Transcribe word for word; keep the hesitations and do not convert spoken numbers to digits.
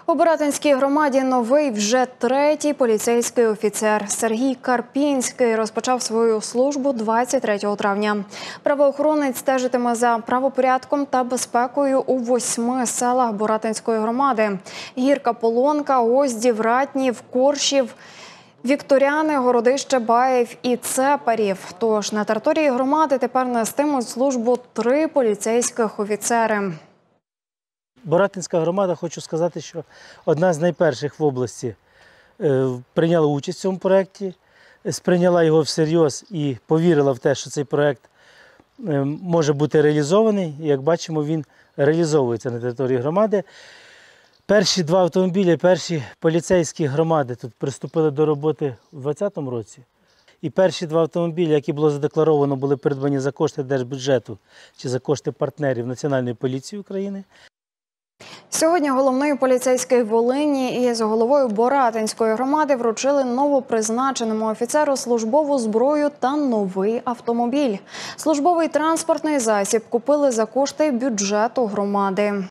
У Боратинській громаді новий вже третій поліцейський офіцер. Сергій Карпінський розпочав свою службу двадцять третього травня. Правоохоронець стежитиме за правопорядком та безпекою у восьми селах Боратинської громади. Гірка, Полонка, Оздів, Ратнів, Коршів, Вікторяни, Городище, Баїв і Цепарів. Тож на території громади тепер нестимуть службу три поліцейських офіцери. Боратинська громада, хочу сказати, що одна з найперших в області прийняла участь в цьому проєкті, сприйняла його всерйоз і повірила в те, що цей проєкт може бути реалізований. І, як бачимо, він реалізовується на території громади. Перші два автомобілі, перші поліцейські громади тут приступили до роботи у двадцятому році. І перші два автомобілі, які було задекларовано, були придбані за кошти держбюджету чи за кошти партнерів Національної поліції України. Сьогодні головний поліцейський Волині із головою Боратинської громади вручили новопризначеному офіцеру службову зброю та новий автомобіль. Службовий транспортний засіб купили за кошти бюджету громади.